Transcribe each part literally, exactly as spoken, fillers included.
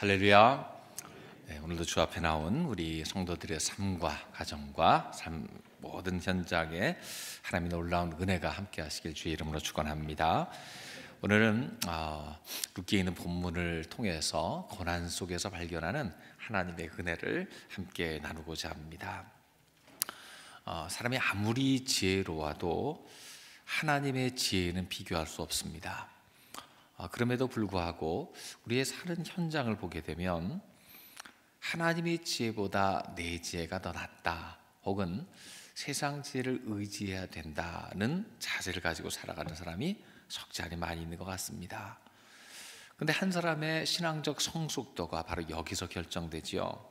할렐루야. 네, 오늘도 주 앞에 나온 우리 성도들의 삶과 가정과 삶 모든 현장에 하나님의 놀라운 은혜가 함께 하시길 주의 이름으로 축원합니다. 오늘은 어, 룻기에 있는 본문을 통해서 고난 속에서 발견하는 하나님의 은혜를 함께 나누고자 합니다. 어, 사람이 아무리 지혜로워도 하나님의 지혜는 비교할 수 없습니다. 그럼에도 불구하고 우리의 사는 현장을 보게 되면 하나님의 지혜보다 내 지혜가 더 낫다, 혹은 세상 지혜를 의지해야 된다는 자세를 가지고 살아가는 사람이 적지 않이 많이 있는 것 같습니다. 그런데 한 사람의 신앙적 성숙도가 바로 여기서 결정되지요.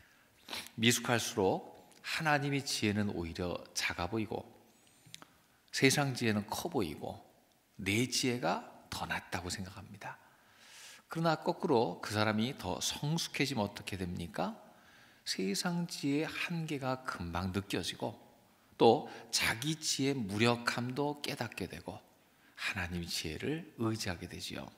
미숙할수록 하나님의 지혜는 오히려 작아 보이고 세상 지혜는 커 보이고 내 지혜가 더 낫다고 생각합니다. 그러나 거꾸로 그 사람이 더 성숙해지면 어떻게 됩니까? 세상 지혜의 한계가 금방 느껴지고 또 자기 지혜의 무력함도 깨닫게 되고 하나님의 지혜를 의지하게 되지요.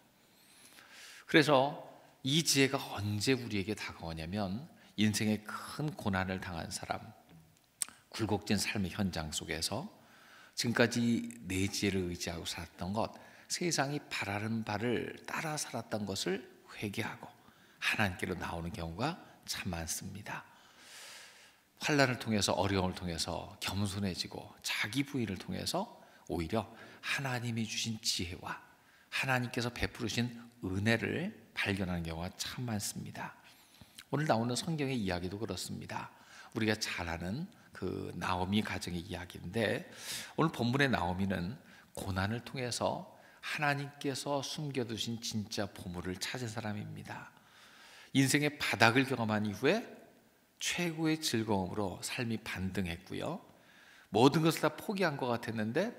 그래서 이 지혜가 언제 우리에게 다가오냐면 인생의 큰 고난을 당한 사람, 굴곡진 삶의 현장 속에서 지금까지 내 지혜를 의지하고 살았던 것, 세상이 바라는 바를 따라 살았던 것을 회개하고 하나님께로 나오는 경우가 참 많습니다. 환난을 통해서, 어려움을 통해서 겸손해지고 자기 부인을 통해서 오히려 하나님이 주신 지혜와 하나님께서 베푸르신 은혜를 발견하는 경우가 참 많습니다. 오늘 나오는 성경의 이야기도 그렇습니다. 우리가 잘 아는 그 나오미 가정의 이야기인데, 오늘 본문의 나오미는 고난을 통해서 하나님께서 숨겨두신 진짜 보물을 찾은 사람입니다. 인생의 바닥을 경험한 이후에 최고의 즐거움으로 삶이 반등했고요, 모든 것을 다 포기한 것 같았는데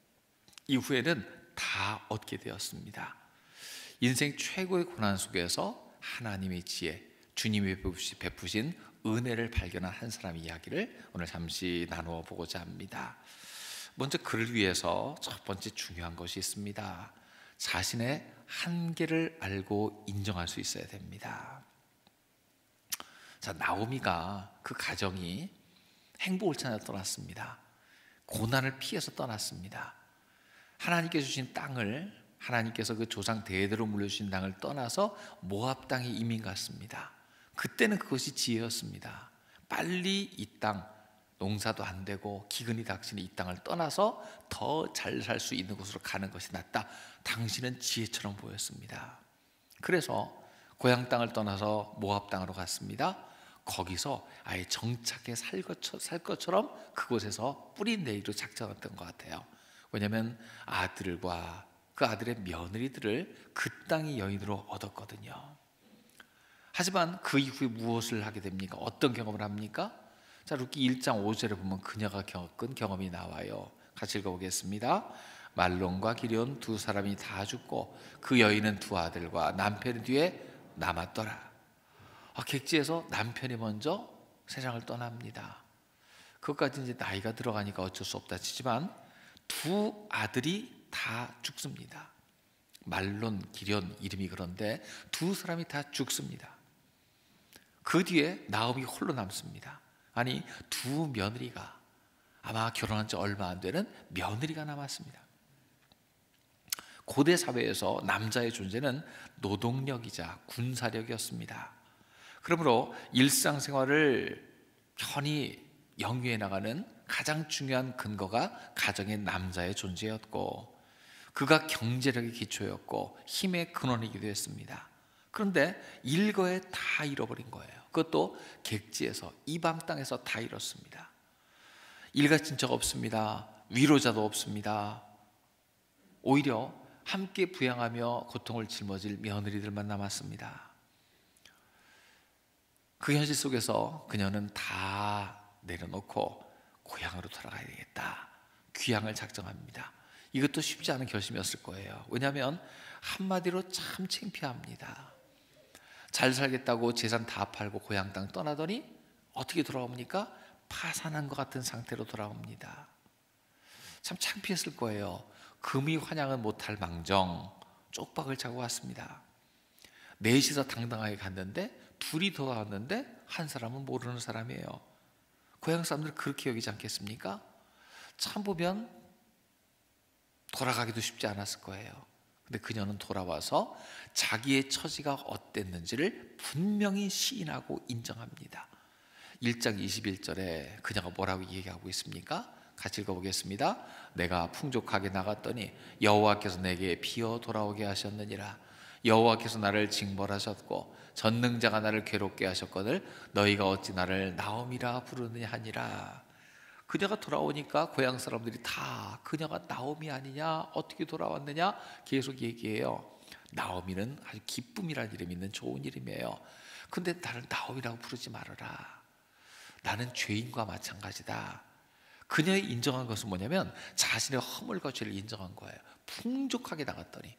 이후에는 다 얻게 되었습니다. 인생 최고의 고난 속에서 하나님의 지혜, 주님이 베푸신 은혜를 발견한 한 사람의 이야기를 오늘 잠시 나누어 보고자 합니다. 먼저 그를 위해서 첫 번째 중요한 것이 있습니다. 자신의 한계를 알고 인정할 수 있어야 됩니다. 자, 나오미가 그 가정이 행복을 찾아 떠났습니다. 고난을 피해서 떠났습니다. 하나님께서 주신 땅을, 하나님께서 그 조상 대대로 물려주신 땅을 떠나서 모압 땅에 이민 갔습니다. 그때는 그것이 지혜였습니다. 빨리 이 땅, 농사도 안 되고 기근이 닥치는 이 땅을 떠나서 더 잘 살 수 있는 곳으로 가는 것이 낫다. 당신은 지혜처럼 보였습니다. 그래서 고향 땅을 떠나서 모압 땅으로 갔습니다. 거기서 아예 정착해 살, 것처, 살 것처럼 그곳에서 뿌리 내리로 작정했던 것 같아요. 왜냐하면 아들과 그 아들의 며느리들을 그 땅의 여인으로 얻었거든요. 하지만 그 이후에 무엇을 하게 됩니까? 어떤 경험을 합니까? 자, 룻기 일 장 오 절에 보면 그녀가 겪은 경험이 나와요. 같이 읽어보겠습니다. 말론과 기럧 두 사람이 다 죽고 그 여인은 두 아들과 남편 뒤에 남았더라. 아, 객지에서 남편이 먼저 세상을 떠납니다. 그것까지 이제 나이가 들어가니까 어쩔 수 없다 치지만 두 아들이 다 죽습니다. 말론, 기럧 이름이 그런데 두 사람이 다 죽습니다. 그 뒤에 나오미 홀로 남습니다. 아니, 두 며느리가, 아마 결혼한 지 얼마 안 되는 며느리가 남았습니다. 고대 사회에서 남자의 존재는 노동력이자 군사력이었습니다. 그러므로 일상생활을 편히 영위해 나가는 가장 중요한 근거가 가정의 남자의 존재였고, 그가 경제력의 기초였고 힘의 근원이기도 했습니다. 그런데 일거에 다 잃어버린 거예요. 그것도 객지에서, 이방 땅에서 다 잃었습니다. 일가친 적 없습니다. 위로자도 없습니다. 오히려 함께 부양하며 고통을 짊어질 며느리들만 남았습니다. 그 현실 속에서 그녀는 다 내려놓고 고향으로 돌아가야 되겠다, 귀향을 작정합니다. 이것도 쉽지 않은 결심이었을 거예요. 왜냐하면 한마디로 참 창피합니다. 잘 살겠다고 재산 다 팔고 고향 땅 떠나더니 어떻게 돌아옵니까? 파산한 것 같은 상태로 돌아옵니다. 참 창피했을 거예요. 금이 환영은 못할 망정 쪽박을 차고 왔습니다. 넷이서 당당하게 갔는데 둘이 돌아왔는데 한 사람은 모르는 사람이에요. 고향 사람들 그렇게 여기지 않겠습니까? 참 보면 돌아가기도 쉽지 않았을 거예요. 근데 그녀는 돌아와서 자기의 처지가 어땠는지를 분명히 시인하고 인정합니다. 일 장 이십일 절에 그녀가 뭐라고 얘기하고 있습니까? 같이 읽어보겠습니다. 내가 풍족하게 나갔더니 여호와께서 내게 비어 돌아오게 하셨느니라. 여호와께서 나를 징벌하셨고 전능자가 나를 괴롭게 하셨거늘 너희가 어찌 나를 나옴이라 부르느냐 하니라. 그녀가 돌아오니까 고향 사람들이 다 그녀가 나오미 아니냐, 어떻게 돌아왔느냐 계속 얘기해요. 나오미는 아주 기쁨이라는 이름이 있는 좋은 이름이에요. 근데 나를 나오미라고 부르지 말아라. 나는 죄인과 마찬가지다. 그녀의 인정한 것은 뭐냐면 자신의 허물과 죄를 인정한 거예요. 풍족하게 나갔더니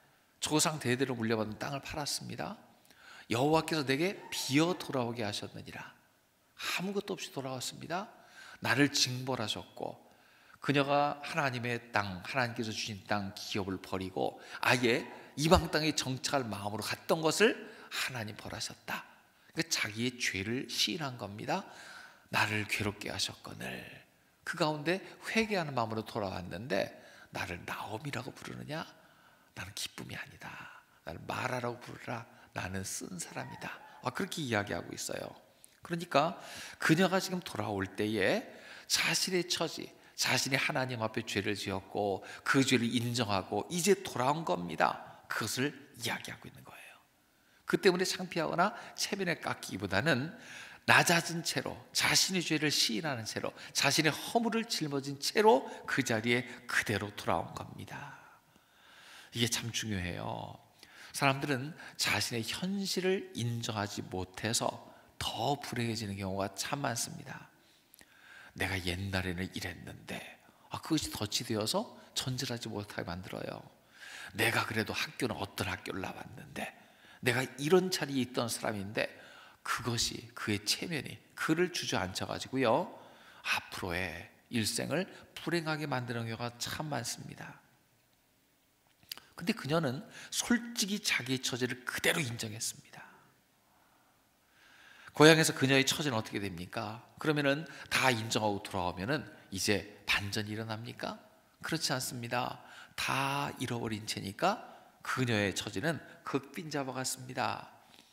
조상 대대로 물려받은 땅을 팔았습니다. 여호와께서 내게 비어 돌아오게 하셨느니라. 아무것도 없이 돌아왔습니다. 나를 징벌하셨고 그녀가 하나님의 땅, 하나님께서 주신 땅 기업을 버리고 아예 이방 땅에 정착할 마음으로 갔던 것을 하나님 벌하셨다. 그러니까 자기의 죄를 시인한 겁니다. 나를 괴롭게 하셨거늘 그 가운데 회개하는 마음으로 돌아왔는데 나를 나옴이라고 부르느냐? 나는 기쁨이 아니다. 나를 마라라고 부르라. 나는 쓴 사람이다. 아, 그렇게 이야기하고 있어요. 그러니까 그녀가 지금 돌아올 때에 자신의 처지, 자신이 하나님 앞에 죄를 지었고 그 죄를 인정하고 이제 돌아온 겁니다. 그것을 이야기하고 있는 거예요. 그 때문에 창피하거나 체면에 깎이기보다는 낮아진 채로 자신의 죄를 시인하는 채로 자신의 허물을 짊어진 채로 그 자리에 그대로 돌아온 겁니다. 이게 참 중요해요. 사람들은 자신의 현실을 인정하지 못해서 더 불행해지는 경우가 참 많습니다. 내가 옛날에는 이랬는데 아, 그것이 덫이 되어서 전진하지 못하게 만들어요. 내가 그래도 학교는 어떤 학교를 나왔는데 내가 이런 자리에 있던 사람인데 그것이 그의 체면이 그를 주저앉혀가지고요 앞으로의 일생을 불행하게 만드는 경우가 참 많습니다. 근데 그녀는 솔직히 자기의 처지를 그대로 인정했습니다. 고향에서 그녀의 처지는 어떻게 됩니까? 그러면은 다 인정하고 돌아오면은 이제 반전이 일어납니까? 그렇지 않습니다. 다 잃어버린 채니까 그녀의 처지는 극빈자와 같습니다.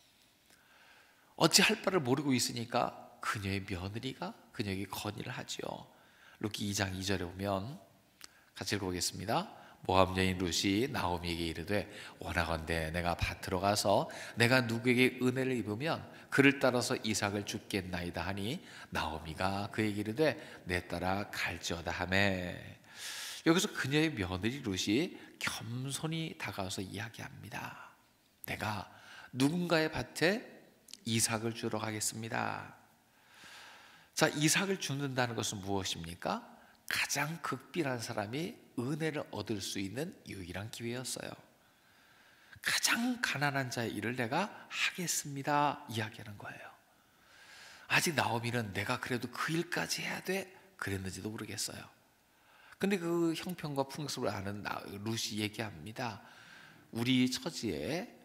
어찌 할 바를 모르고 있으니까 그녀의 며느리가 그녀에게 건의를 하지요. 룻기 이 장 이 절에 보면 같이 읽어보겠습니다. 모압 여인 룻이 나오미에게 이르되 원하건대 내가 밭으로 가서 내가 누구에게 은혜를 입으면 그를 따라서 이삭을 줍겠나이다 하니 나오미가 그에게 이르되 내 따라 갈지어다 하매. 여기서 그녀의 며느리 룻이 겸손히 다가와서 이야기합니다. 내가 누군가의 밭에 이삭을 주러 가겠습니다. 자, 이삭을 줍는다는 것은 무엇입니까? 가장 극빈한 사람이 은혜를 얻을 수 있는 유일한 기회였어요. 가장 가난한 자의 일을 내가 하겠습니다 이야기하는 거예요. 아직 나오미는 내가 그래도 그 일까지 해야 돼 그랬는지도 모르겠어요. 근데 그 형편과 풍습을 아는 룻이 얘기합니다. 우리 처지에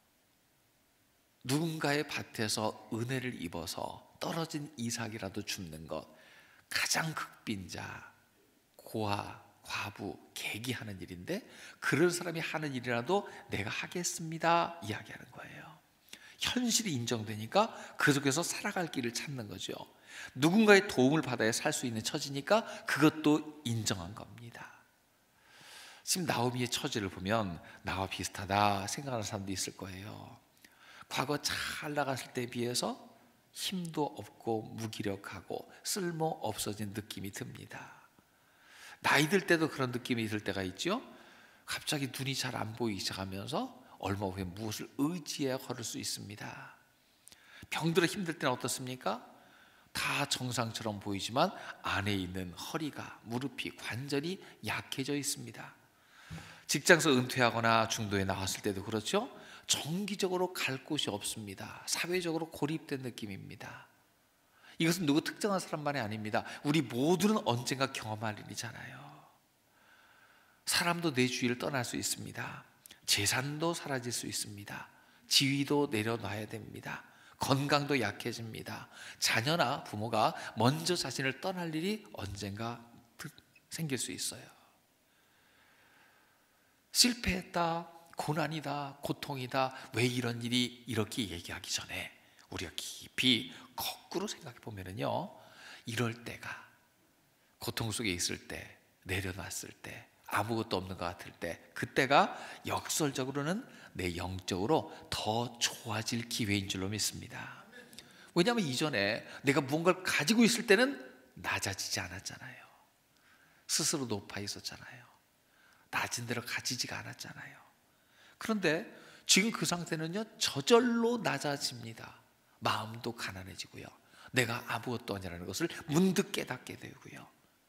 누군가의 밭에서 은혜를 입어서 떨어진 이삭이라도 줍는 것, 가장 극빈자, 고아, 과부, 계기하는 일인데 그런 사람이 하는 일이라도 내가 하겠습니다 이야기하는 거예요. 현실이 인정되니까 그 속에서 살아갈 길을 찾는 거죠. 누군가의 도움을 받아야 살 수 있는 처지니까 그것도 인정한 겁니다. 지금 나오미의 처지를 보면 나와 비슷하다 생각하는 사람도 있을 거예요. 과거 잘 나갔을 때에 비해서 힘도 없고 무기력하고 쓸모 없어진 느낌이 듭니다. 나이 들 때도 그런 느낌이 들 때가 있죠. 갑자기 눈이 잘 안 보이기 시작하면서 얼마 후에 무엇을 의지해야 걸을 수 있습니다. 병들어 힘들 때는 어떻습니까? 다 정상처럼 보이지만 안에 있는 허리가, 무릎이, 관절이 약해져 있습니다. 직장에서 은퇴하거나 중도에 나왔을 때도 그렇죠. 정기적으로 갈 곳이 없습니다. 사회적으로 고립된 느낌입니다. 이것은 누구 특정한 사람만이 아닙니다. 우리 모두는 언젠가 경험할 일이잖아요. 사람도 내 주위를 떠날 수 있습니다. 재산도 사라질 수 있습니다. 지위도 내려놔야 됩니다. 건강도 약해집니다. 자녀나 부모가 먼저 자신을 떠날 일이 언젠가 생길 수 있어요. 실패했다, 고난이다, 고통이다, 왜 이런 일이 이렇게 얘기하기 전에 우리가 깊이 거꾸로 생각해 보면요, 이럴 때가, 고통 속에 있을 때, 내려놨을 때, 아무것도 없는 것 같을 때, 그때가 역설적으로는 내 영적으로 더 좋아질 기회인 줄로 믿습니다. 왜냐하면 이전에 내가 무언가를 가지고 있을 때는 낮아지지 않았잖아요. 스스로 높아 있었잖아요. 낮은 데로 가지지가 않았잖아요. 그런데 지금 그 상태는요, 저절로 낮아집니다. 마음도 가난해지고요, 내가 아무것도 아니라는 것을 문득 깨닫게 되고요.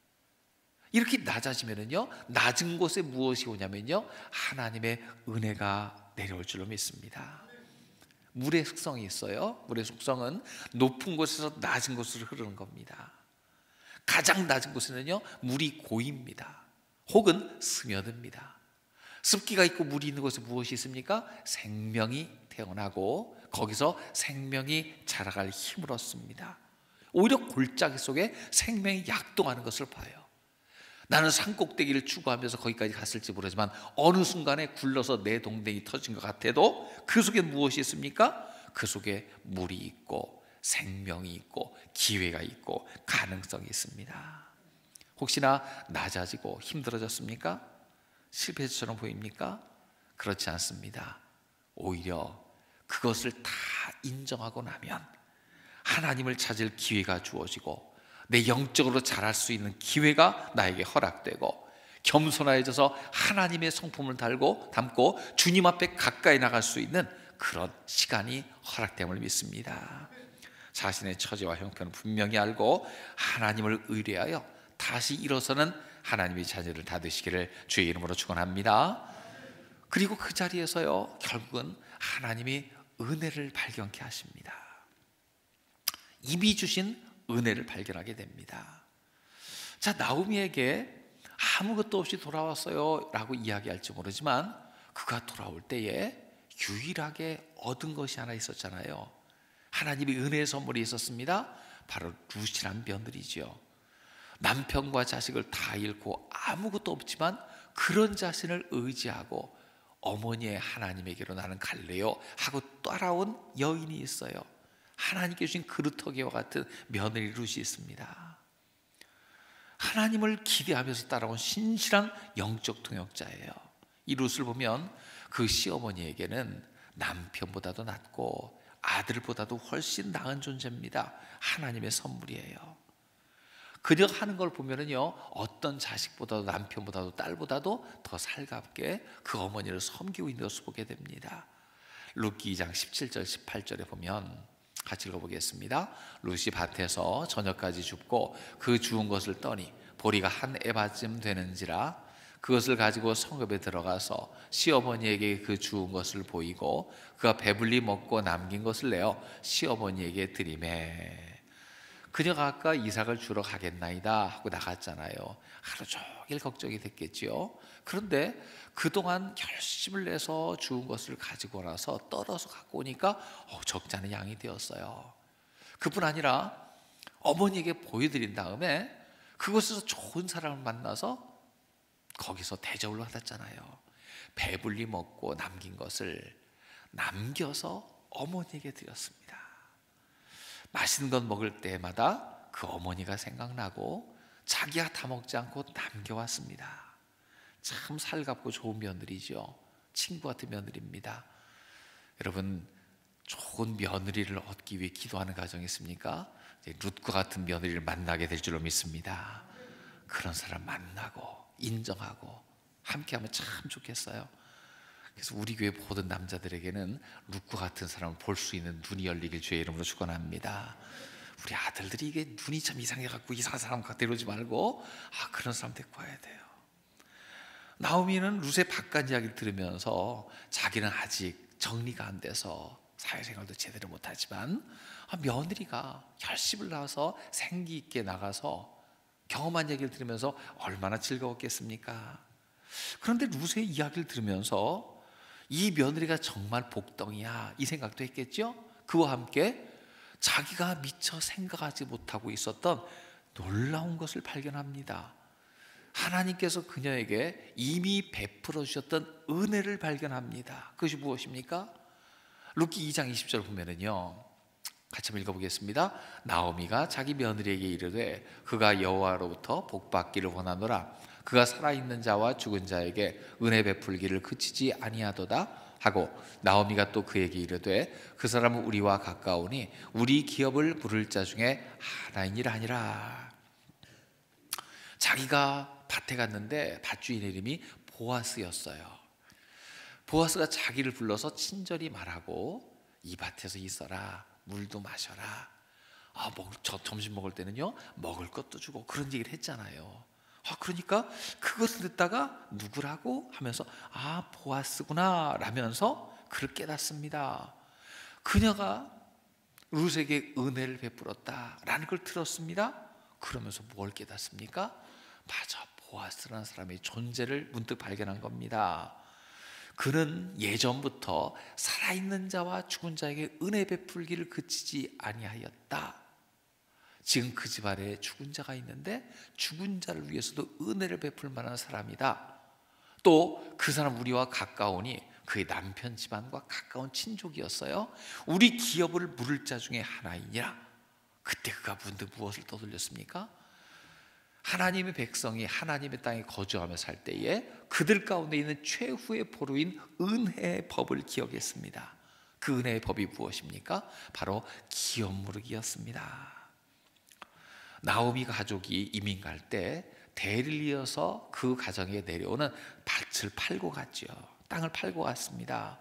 이렇게 낮아지면은요, 낮은 곳에 무엇이 오냐면요, 하나님의 은혜가 내려올 줄로 믿습니다. 물의 속성이 있어요. 물의 속성은 높은 곳에서 낮은 곳으로 흐르는 겁니다. 가장 낮은 곳에는요, 물이 고입니다. 혹은 스며듭니다. 습기가 있고 물이 있는 곳에 무엇이 있습니까? 생명이 태어나고 거기서 생명이 자라갈 힘을 얻습니다. 오히려 골짜기 속에 생명이 약동하는 것을 봐요. 나는 산꼭대기를 추구하면서 거기까지 갔을지 모르지만 어느 순간에 굴러서 내 동댕이 터진 것 같아도 그 속에 무엇이 있습니까? 그 속에 물이 있고 생명이 있고 기회가 있고 가능성이 있습니다. 혹시나 낮아지고 힘들어졌습니까? 실패처럼 보입니까? 그렇지 않습니다. 오히려 그것을 다 인정하고 나면 하나님을 찾을 기회가 주어지고 내 영적으로 자랄 수 있는 기회가 나에게 허락되고 겸손해져서 하나님의 성품을 달고 담고 주님 앞에 가까이 나갈 수 있는 그런 시간이 허락됨을 믿습니다. 자신의 처지와 형편을 분명히 알고 하나님을 의뢰하여 다시 일어서는 하나님의 자녀를 다 되시기를 주의 이름으로 축원합니다. 그리고 그 자리에서요, 결국은 하나님이 은혜를 발견케 하십니다. 이미 주신 은혜를 발견하게 됩니다. 자, 나오미에게 아무것도 없이 돌아왔어요 라고 이야기할지 모르지만 그가 돌아올 때에 유일하게 얻은 것이 하나 있었잖아요. 하나님의 은혜의 선물이 있었습니다. 바로 룻이란 며느리죠. 남편과 자식을 다 잃고 아무것도 없지만 그런 자신을 의지하고 어머니의 하나님에게로 나는 갈래요 하고 따라온 여인이 있어요. 하나님께 주신 그루터기와 같은 며느리 룻이 있습니다. 하나님을 기대하면서 따라온 신실한 영적 동역자예요. 이 룻을 보면 그 시어머니에게는 남편보다도 낫고 아들보다도 훨씬 나은 존재입니다. 하나님의 선물이에요. 그녀가 하는 걸 보면은요, 어떤 자식보다도 남편보다도 딸보다도 더 살갑게 그 어머니를 섬기고 있는 것을 보게 됩니다. 룻기 이 장 십칠 절 십팔 절에 보면 같이 읽어보겠습니다. 룻이 밭에서 저녁까지 줍고 그 주운 것을 떠니 보리가 한 에바쯤 되는지라 그것을 가지고 성읍에 들어가서 시어머니에게 그 주운 것을 보이고 그가 배불리 먹고 남긴 것을 내어 시어머니에게 드리매. 그녀가 아까 이삭을 주러 가겠나이다 하고 나갔잖아요. 하루 종일 걱정이 됐겠지요. 그런데 그동안 결심을 내서 주운 것을 가지고 나서 떨어서 갖고 오니까 어, 적지 않은 양이 되었어요. 그뿐 아니라 어머니에게 보여드린 다음에 그곳에서 좋은 사람을 만나서 거기서 대접을 받았잖아요. 배불리 먹고 남긴 것을 남겨서 어머니에게 드렸습니다. 맛있는 것 먹을 때마다 그 어머니가 생각나고 자기가 다 먹지 않고 남겨왔습니다. 참 살갑고 좋은 며느리죠. 친구 같은 며느리입니다. 여러분, 좋은 며느리를 얻기 위해 기도하는 가정이 있습니까? 룻과 같은 며느리를 만나게 될 줄로 믿습니다. 그런 사람 만나고 인정하고 함께하면 참 좋겠어요. 그래서 우리 교회 모든 남자들에게는 룻과 같은 사람을 볼 수 있는 눈이 열리길 주의 이름으로 축원합니다. 우리 아들들이 이게 눈이 참 이상해갖고 이상한 사람 데려오지 말고 아 그런 사람 데리고 와야 돼요. 나오미는 룻의 바깥 이야기를 들으면서 자기는 아직 정리가 안 돼서 사회생활도 제대로 못하지만 아, 며느리가 결심을 나서 생기 있게 나가서 경험한 얘기를 들으면서 얼마나 즐거웠겠습니까? 그런데 룻의 이야기를 들으면서 이 며느리가 정말 복덩이야, 이 생각도 했겠죠. 그와 함께 자기가 미처 생각하지 못하고 있었던 놀라운 것을 발견합니다. 하나님께서 그녀에게 이미 베풀어 주셨던 은혜를 발견합니다. 그것이 무엇입니까? 룻기 이 장 이십 절 보면은요, 같이 한번 읽어보겠습니다. 나오미가 자기 며느리에게 이르되 그가 여호와로부터 복받기를 원하노라. 그가 살아있는 자와 죽은 자에게 은혜 베풀기를 그치지 아니하도다 하고, 나오미가 또 그에게 이르되 그 사람은 우리와 가까우니 우리 기업을 물을 자 중에 하나이니라 하니라. 자기가 밭에 갔는데 밭주인의 이름이 보아스였어요. 보아스가 자기를 불러서 친절히 말하고, 이 밭에서 있어라, 물도 마셔라, 아, 먹을, 저 점심 먹을 때는요 먹을 것도 주고, 그런 얘기를 했잖아요. 아, 그러니까 그것을 듣다가 누구라고 하면서 아, 보아스구나 라면서 그를 깨닫습니다. 그녀가 룻에게 은혜를 베풀었다라는 걸 들었습니다. 그러면서 뭘 깨닫습니까? 맞아, 보아스라는 사람의 존재를 문득 발견한 겁니다. 그는 예전부터 살아있는 자와 죽은 자에게 은혜 베풀기를 그치지 아니하였다. 지금 그 집안에 죽은 자가 있는데 죽은 자를 위해서도 은혜를 베풀 만한 사람이다. 또 그 사람 우리와 가까우니 그의 남편 집안과 가까운 친족이었어요. 우리 기업을 물을 자 중에 하나이니라. 그때 그가 문득 무엇을 떠올렸습니까? 하나님의 백성이 하나님의 땅에 거주하며 살 때에 그들 가운데 있는 최후의 보루인 은혜의 법을 기억했습니다. 그 은혜의 법이 무엇입니까? 바로 기업 무르기였습니다. 나오미 가족이 이민 갈 때 대를 이어서 그 가정에 내려오는 밭을 팔고 갔죠. 땅을 팔고 갔습니다.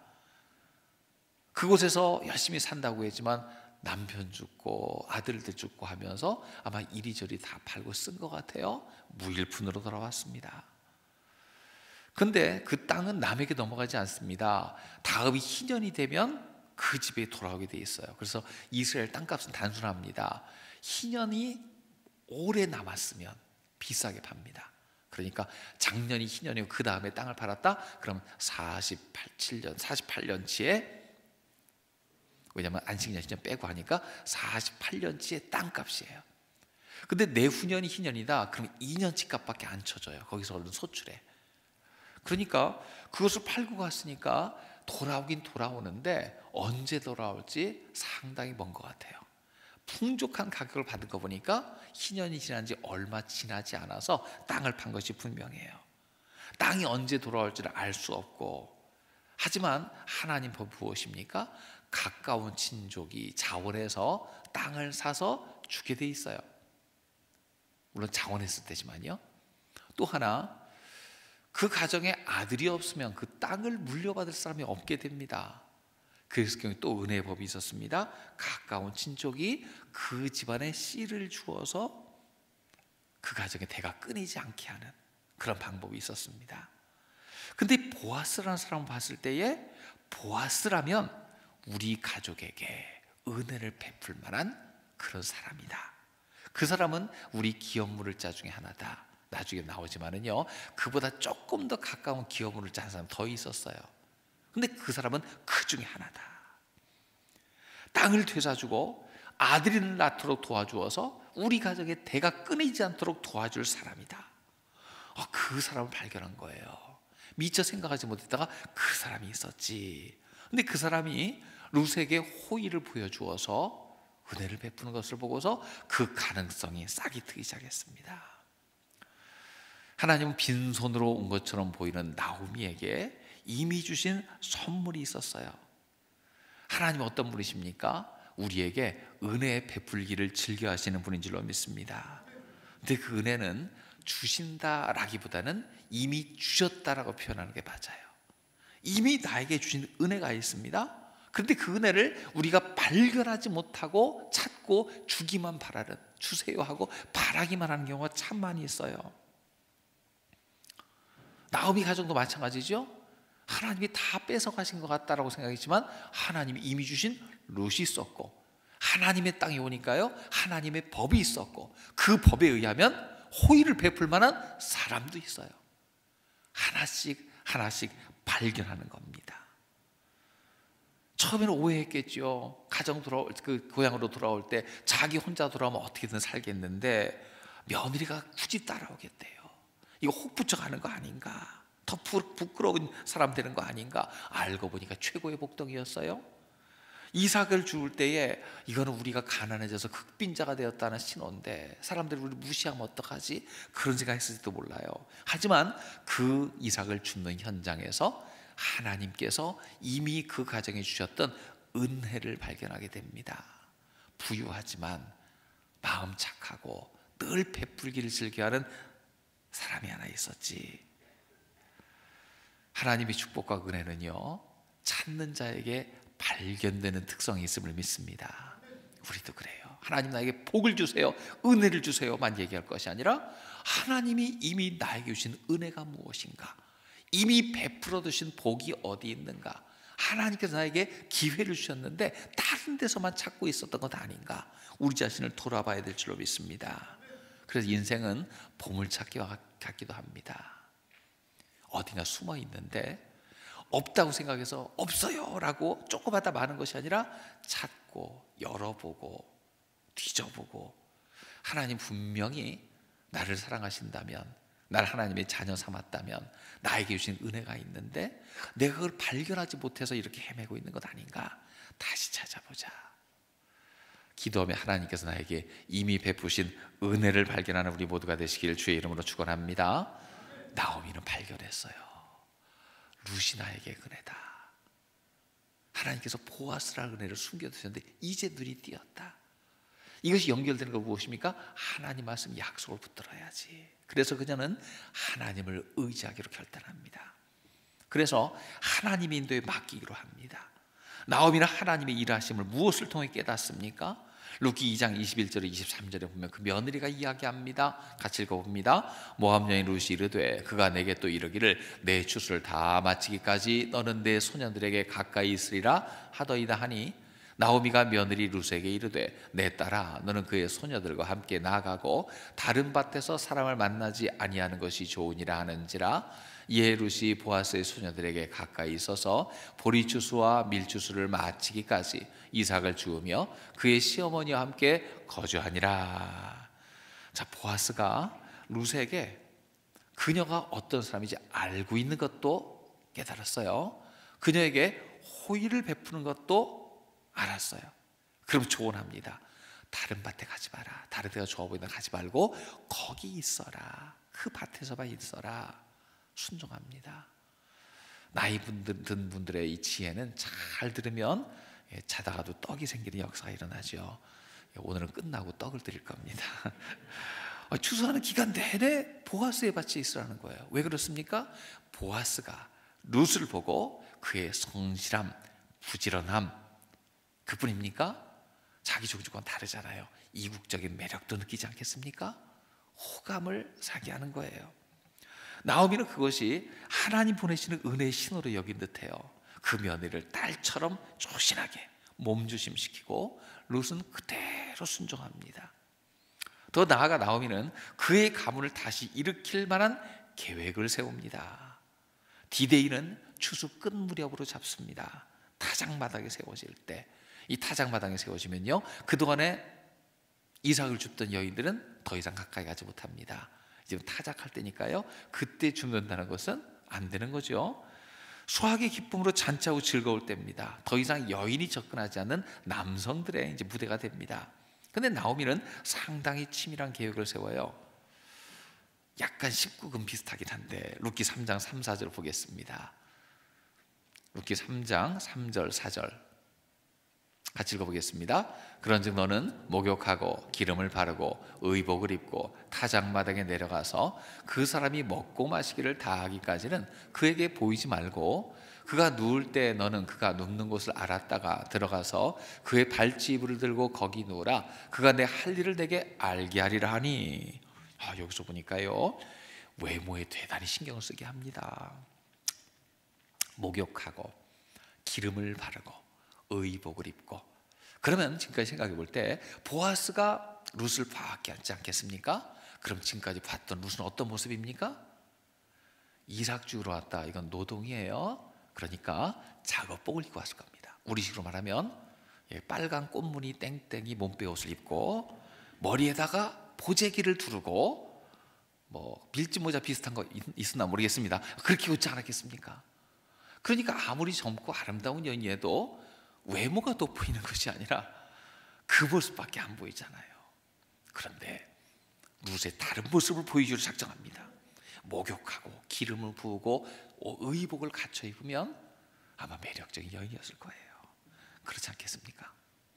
그곳에서 열심히 산다고 했지만 남편 죽고 아들들 죽고 하면서 아마 이리저리 다 팔고 쓴 것 같아요. 무일푼으로 돌아왔습니다. 근데 그 땅은 남에게 넘어가지 않습니다. 다음이 희년이 되면 그 집에 돌아오게 돼 있어요. 그래서 이스라엘 땅값은 단순합니다. 희년이 오래 남았으면 비싸게 팝니다. 그러니까 작년이 희년이고 그 다음에 땅을 팔았다? 그럼 사십칠 년, 사십팔 년치에, 왜냐하면 안식년, 희년 빼고 하니까 사십팔 년치의 땅값이에요. 근데 내후년이 희년이다. 그럼 이 년치 값밖에 안 쳐줘요. 거기서 얼른 소출해. 그러니까 그것을 팔고 갔으니까 돌아오긴 돌아오는데 언제 돌아올지 상당히 먼 것 같아요. 풍족한 가격을 받은 거 보니까 희년이 지난 지 얼마 지나지 않아서 땅을 판 것이 분명해요. 땅이 언제 돌아올지를 알 수 없고, 하지만 하나님 법이 무엇입니까? 가까운 친족이 자원해서 땅을 사서 주게 돼 있어요. 물론 자원했을 때지만요. 또 하나, 그 가정에 아들이 없으면 그 땅을 물려받을 사람이 없게 됩니다. 그래서 또 은혜의 법이 있었습니다. 가까운 친족이 그 집안에 씨를 주어서 그 가정의 대가 끊이지 않게 하는 그런 방법이 있었습니다. 근데 보아스라는 사람을 봤을 때에 보아스라면 우리 가족에게 은혜를 베풀 만한 그런 사람이다. 그 사람은 우리 기업 물을 자 중에 하나다. 나중에 나오지만은요, 그보다 조금 더 가까운 기업 물을 자 한 사람 더 있었어요. 근데 그 사람은 그 중에 하나다. 땅을 되사주고 아들을 낳도록 도와주어서 우리 가정의 대가 끊이지 않도록 도와줄 사람이다. 아, 그 사람을 발견한 거예요. 미처 생각하지 못했다가 그 사람이 있었지. 근데 그 사람이 룻에게 호의를 보여주어서 은혜를 베푸는 것을 보고서 그 가능성이 싹이 트기 시작했습니다. 하나님은 빈손으로 온 것처럼 보이는 나오미에게 이미 주신 선물이 있었어요. 하나님은 어떤 분이십니까? 우리에게 은혜의 베풀기를 즐겨 하시는 분인 줄로 믿습니다. 근데 그 은혜는 주신다라기보다는 이미 주셨다라고 표현하는 게 맞아요. 이미 나에게 주신 은혜가 있습니다. 그런데 그 은혜를 우리가 발견하지 못하고 찾고 주기만 바라는, 주세요 하고 바라기만 하는 경우가 참 많이 있어요. 나오미 가정도 마찬가지죠. 하나님이 다 뺏어가신 것 같다라고 생각했지만 하나님이 이미 주신 룻이 있었고, 하나님의 땅에 오니까요 하나님의 법이 있었고, 그 법에 의하면 호의를 베풀 만한 사람도 있어요. 하나씩 하나씩 발견하는 겁니다. 처음에는 오해했겠죠. 가정 돌아올 그 고향으로 돌아올 때 자기 혼자 돌아오면 어떻게든 살겠는데 며느리가 굳이 따라오겠대요. 이거 혹 붙여가는 거 아닌가? 더 부, 부끄러운 사람 되는 거 아닌가? 알고 보니까 최고의 복덩이였어요. 이삭을 죽을 때에 이거는 우리가 가난해져서 극빈자가 되었다는 신호인데 사람들이 우리 무시하면 어떡하지? 그런 생각했을지도 몰라요. 하지만 그 이삭을 줍는 현장에서 하나님께서 이미 그 가정에 주셨던 은혜를 발견하게 됩니다. 부유하지만 마음 착하고 늘 베풀기를 즐겨하는 사람이 하나 있었지. 하나님의 축복과 은혜는요, 찾는 자에게 발견되는 특성이 있음을 믿습니다. 우리도 그래요. 하나님 나에게 복을 주세요, 은혜를 주세요만 얘기할 것이 아니라 하나님이 이미 나에게 주신 은혜가 무엇인가, 이미 베풀어 두신 복이 어디 있는가, 하나님께서 나에게 기회를 주셨는데 다른 데서만 찾고 있었던 것 아닌가, 우리 자신을 돌아봐야 될 줄로 믿습니다. 그래서 인생은 보물찾기와 같기도 합니다. 어디나 숨어 있는데 없다고 생각해서 없어요 라고 조금하다 마는 것이 아니라 찾고 열어보고 뒤져보고, 하나님 분명히 나를 사랑하신다면, 나를 하나님의 자녀 삼았다면 나에게 주신 은혜가 있는데 내가 그걸 발견하지 못해서 이렇게 헤매고 있는 것 아닌가, 다시 찾아보자. 기도하며 하나님께서 나에게 이미 베푸신 은혜를 발견하는 우리 모두가 되시길 주의 이름으로 축원합니다. 나오미는 발견했어요. 룻이 나에게 은혜다. 하나님께서 보아스라는 은혜를 숨겨두셨는데 이제 눈이 띄었다. 이것이 연결되는 건 무엇입니까? 하나님 말씀 약속을 붙들어야지. 그래서 그녀는 하나님을 의지하기로 결단합니다. 그래서 하나님의 인도에 맡기기로 합니다. 나오미는 하나님의 일하심을 무엇을 통해 깨닫습니까? 루키 이 장 이십일 절에 이십삼 절에 보면 그 며느리가 이야기합니다. 같이 읽어봅니다. 모압 여인 룻이 이르되 그가 내게 또 이르기를 내 추수를 다 마치기까지 너는 내 소년들에게 가까이 있으리라 하더이다 하니, 나오미가 며느리 룻에게 이르되 내 딸아 너는 그의 소녀들과 함께 나아가고 다른 밭에서 사람을 만나지 아니하는 것이 좋으니라 하는지라. 이에 룻이 보아스의 소녀들에게 가까이 있어서 보리추수와 밀추수를 마치기까지 이삭을 주우며 그의 시어머니와 함께 거주하니라. 자, 보아스가 룻에게 그녀가 어떤 사람인지 알고 있는 것도 깨달았어요. 그녀에게 호의를 베푸는 것도 알았어요. 그럼 조언합니다. 다른 밭에 가지 마라. 다른 데가 좋아 보이는 데 가지 말고 거기 있어라. 그 밭에서만 있어라. 순종합니다. 나이 든 분들의 이 지혜는 잘 들으면 자다가도 떡이 생기는 역사가 일어나죠. 오늘은 끝나고 떡을 드릴 겁니다. 추수하는 기간 내내 보아스의 밭에 있으라는 거예요. 왜 그렇습니까? 보아스가 룻을 보고 그의 성실함, 부지런함, 그뿐입니까? 자기 종족과는 다르잖아요. 이국적인 매력도 느끼지 않겠습니까? 호감을 사게 하는 거예요. 나오미는 그것이 하나님 보내시는 은혜의 신호로 여긴 듯해요. 그 며느리를 딸처럼 조신하게 몸조심시키고 룻은 그대로 순종합니다. 더 나아가 나오미는 그의 가문을 다시 일으킬 만한 계획을 세웁니다. 디데이는 추수 끝 무렵으로 잡습니다. 타작마당에 세워질 때, 이 타작마당에 세워지면요, 그동안에 이삭을 줍던 여인들은 더 이상 가까이 가지 못합니다. 지금 타작할 때니까요, 그때 죽는다는 것은 안 되는 거죠. 수학의 기쁨으로 잔치하고 즐거울 때입니다. 더 이상 여인이 접근하지 않는 남성들의 이제 무대가 됩니다. 근데 나오미는 상당히 치밀한 계획을 세워요. 약간 십구 금 비슷하긴 한데 룻기 삼 장 삼, 사 절 보겠습니다. 룻기 삼 장 삼 절 사 절 같이 읽어보겠습니다. 그런즉 너는 목욕하고 기름을 바르고 의복을 입고 타작마당에 내려가서 그 사람이 먹고 마시기를 다하기까지는 그에게 보이지 말고, 그가 누울 때 너는 그가 눕는 곳을 알았다가 들어가서 그의 발치이불을 들고 거기 누우라. 그가 내 할 일을 내게 알게 하리라 하니. 아, 여기서 보니까요, 외모에 대단히 신경을 쓰게 합니다. 목욕하고 기름을 바르고 의복을 입고. 그러면 지금까지 생각해 볼 때 보아스가 룻을 봐왔지 않겠습니까? 그럼 지금까지 봤던 룻은 어떤 모습입니까? 이삭 주우러 왔다. 이건 노동이에요. 그러니까 작업복을 입고 왔을 겁니다. 우리식으로 말하면 예, 빨간 꽃무늬 땡땡이 몸빼옷을 입고 머리에다가 보재기를 두르고 뭐 밀짚 모자 비슷한 거 있, 있었나 모르겠습니다. 그렇게 웃지 않았겠습니까? 그러니까 아무리 젊고 아름다운 여인이어도 외모가 돋보이는 것이 아니라 그 모습밖에 안 보이잖아요. 그런데 룻의 다른 모습을 보여주기로 작정합니다. 목욕하고 기름을 부으고 의복을 갖춰 입으면 아마 매력적인 여인이었을 거예요. 그렇지 않겠습니까?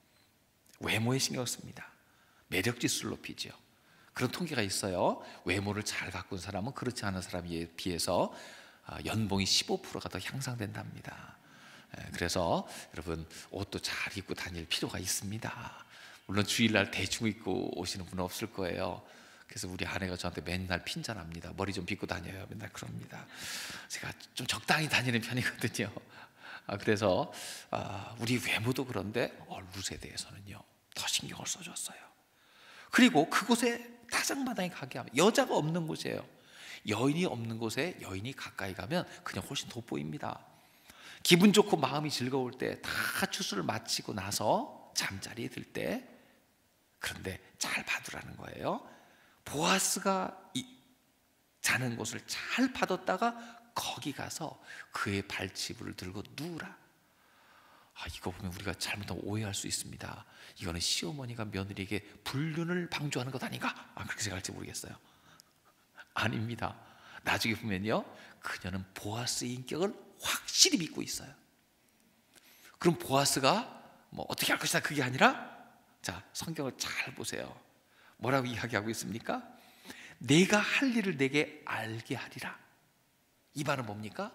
외모에 신경 씁니다. 매력 지수를 높이죠. 그런 통계가 있어요. 외모를 잘 가꾼 사람은 그렇지 않은 사람에 비해서 연봉이 십오 퍼센트가 더 향상된답니다. 그래서 여러분 옷도 잘 입고 다닐 필요가 있습니다. 물론 주일날 대충 입고 오시는 분은 없을 거예요. 그래서 우리 아내가 저한테 맨날 핀잔합니다. 머리 좀 빗고 다녀요. 맨날 그럽니다. 제가 좀 적당히 다니는 편이거든요. 아, 그래서 아, 우리 외모도 그런데 어, 룻에 대해서는요 더 신경을 써줬어요. 그리고 그곳에 타작마당에 가게 하면 여자가 없는 곳이에요. 여인이 없는 곳에 여인이 가까이 가면 그냥 훨씬 돋보입니다. 기분 좋고 마음이 즐거울 때 다 추수를 마치고 나서 잠자리에 들 때, 그런데 잘 봐두라는 거예요. 보아스가 이, 자는 곳을 잘 봐뒀다가 거기 가서 그의 발치부를 들고 누우라. 아, 이거 보면 우리가 잘못하면 오해할 수 있습니다. 이거는 시어머니가 며느리에게 불륜을 방조하는 것 아닌가? 아, 그렇게 생각할지 모르겠어요. 아닙니다. 나중에 보면요, 그녀는 보아스의 인격을 확실히 믿고 있어요. 그럼 보아스가 뭐 어떻게 할 것이다 그게 아니라, 자, 성경을 잘 보세요. 뭐라고 이야기하고 있습니까? 내가 할 일을 내게 알게 하리라. 이 말은 뭡니까?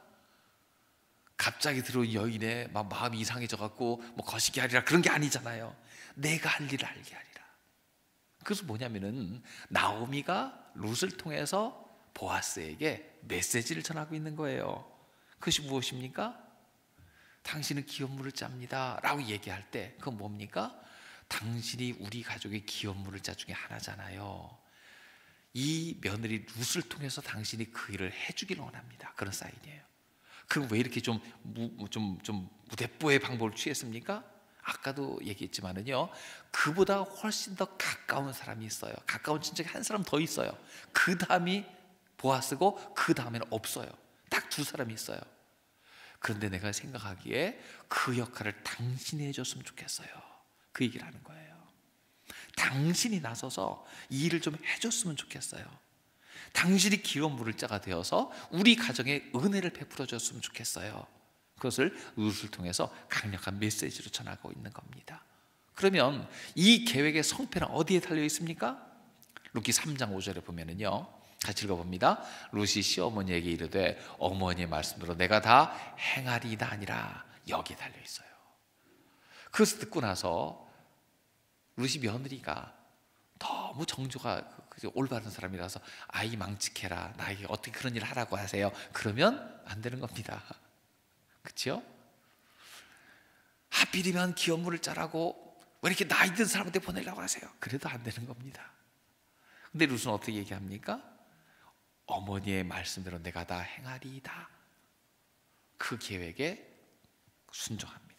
갑자기 들어온 여인의 막 마음이 이상해져 갖고 뭐 거시기 하리라 그런 게 아니잖아요. 내가 할 일을 알게 하리라. 그래서 뭐냐면은 나오미가 룻을 통해서 보아스에게 메시지를 전하고 있는 거예요. 그것이 무엇입니까? 당신은 기업물을 짭니다 라고 얘기할 때 그건 뭡니까? 당신이 우리 가족의 기업물을 짜 중에 하나잖아요. 이 며느리 룻을 통해서 당신이 그 일을 해주기를 원합니다. 그런 사인이에요. 그럼 왜 이렇게 좀, 좀, 좀 무대뽀의 방법을 취했습니까? 아까도 얘기했지만은요, 그보다 훨씬 더 가까운 사람이 있어요. 가까운 친척이 한 사람 더 있어요. 그 다음이 보아스고 그 다음에는 없어요. 딱 두 사람이 있어요. 그런데 내가 생각하기에 그 역할을 당신이 해줬으면 좋겠어요. 그 얘기를 하는 거예요. 당신이 나서서 이 일을 좀 해줬으면 좋겠어요. 당신이 기업물을 자가 되어서 우리 가정에 은혜를 베풀어 줬으면 좋겠어요. 그것을 룻을 통해서 강력한 메시지로 전하고 있는 겁니다. 그러면 이 계획의 성패는 어디에 달려 있습니까? 룻기 삼 장 오 절에 보면은요, 같이 읽어봅니다. 룻이 시어머니에게 이르되 어머니의 말씀대로 내가 다 행하리이다 아니라, 여기에 달려 있어요. 그것을 듣고 나서 룻이 며느리가 너무 정조가 올바른 사람이라서 아이 망측해라, 나에게 어떻게 그런 일을 하라고 하세요, 그러면 안 되는 겁니다. 그렇죠? 하필이면 기업물을 짜라고 왜 이렇게 나이 든 사람한테 보내려고 하세요, 그래도 안 되는 겁니다. 근데 룻은 어떻게 얘기합니까? 어머니의 말씀대로 내가 다 행하리이다. 그 계획에 순종합니다.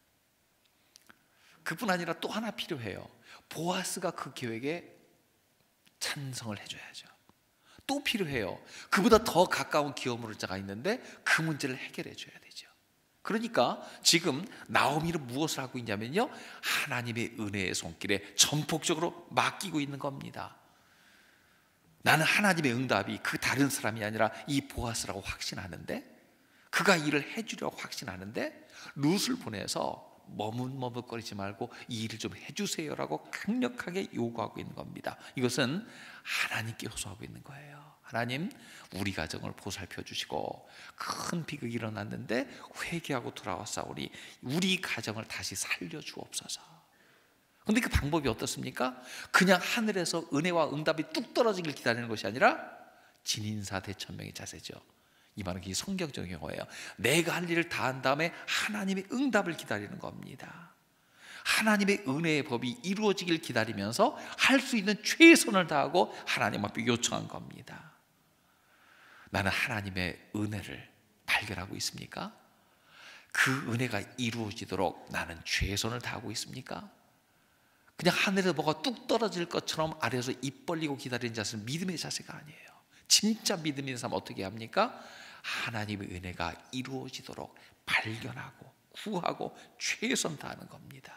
그뿐 아니라 또 하나 필요해요. 보아스가 그 계획에 찬성을 해줘야죠. 또 필요해요. 그보다 더 가까운 기업물을 자가 있는데 그 문제를 해결해 줘야 되죠. 그러니까 지금 나오미는 무엇을 하고 있냐면요, 하나님의 은혜의 손길에 전폭적으로 맡기고 있는 겁니다. 나는 하나님의 응답이 그 다른 사람이 아니라 이 보아스라고 확신하는데, 그가 일을 해주려고 확신하는데, 룻을 보내서 머뭇머뭇거리지 말고 이 일을 좀 해주세요라고 강력하게 요구하고 있는 겁니다. 이것은 하나님께 호소하고 있는 거예요. 하나님, 우리 가정을 보살펴 주시고 큰 비극이 일어났는데 회개하고 돌아왔사오니 우리 가정을 다시 살려 주옵소서. 근데 그 방법이 어떻습니까? 그냥 하늘에서 은혜와 응답이 뚝 떨어지길 기다리는 것이 아니라 진인사 대천명의 자세죠. 이 말은 이 성경적인 경우예요. 내가 할 일을 다 한 다음에 하나님의 응답을 기다리는 겁니다. 하나님의 은혜의 법이 이루어지길 기다리면서 할 수 있는 최선을 다하고 하나님 앞에 요청한 겁니다. 나는 하나님의 은혜를 발견하고 있습니까? 그 은혜가 이루어지도록 나는 최선을 다하고 있습니까? 그냥 하늘에서 뭐가 뚝 떨어질 것처럼 아래에서 입 벌리고 기다리는 자세는 믿음의 자세가 아니에요. 진짜 믿음 있는 사람 어떻게 합니까? 하나님의 은혜가 이루어지도록 발견하고 구하고 최선 다하는 겁니다.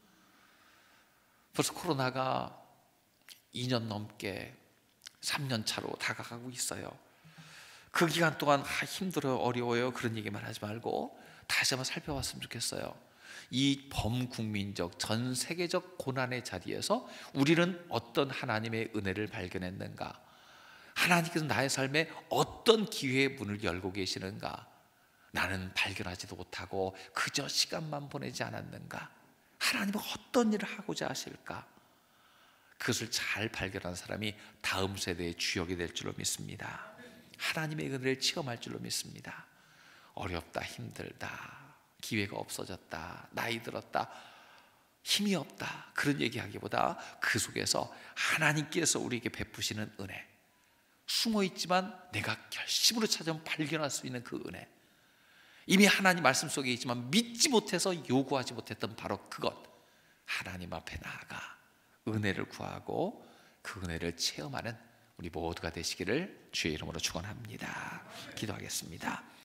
벌써 코로나가 이 년 넘게 삼 년 차로 다가가고 있어요. 그 기간 동안 아, 힘들어요, 어려워요 그런 얘기만 하지 말고 다시 한번 살펴봤으면 좋겠어요. 이 범국민적 전 세계적 고난의 자리에서 우리는 어떤 하나님의 은혜를 발견했는가? 하나님께서 나의 삶에 어떤 기회의 문을 열고 계시는가? 나는 발견하지도 못하고 그저 시간만 보내지 않았는가? 하나님은 어떤 일을 하고자 하실까? 그것을 잘 발견한 사람이 다음 세대의 주역이 될 줄로 믿습니다. 하나님의 은혜를 체험할 줄로 믿습니다. 어렵다, 힘들다, 기회가 없어졌다, 나이 들었다, 힘이 없다 그런 얘기하기보다 그 속에서 하나님께서 우리에게 베푸시는 은혜, 숨어있지만 내가 결심으로 찾아오면 발견할 수 있는 그 은혜, 이미 하나님 말씀 속에 있지만 믿지 못해서 요구하지 못했던 바로 그것, 하나님 앞에 나아가 은혜를 구하고 그 은혜를 체험하는 우리 모두가 되시기를 주의 이름으로 축원합니다. 기도하겠습니다.